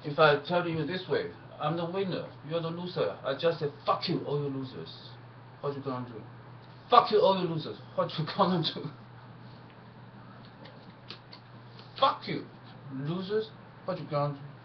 If I tell you this way, I'm the winner, you're the loser, I just say fuck you, all you losers. What you gonna do? Fuck you, all you losers. What you gonna do? Fuck you, losers. What you gonna do?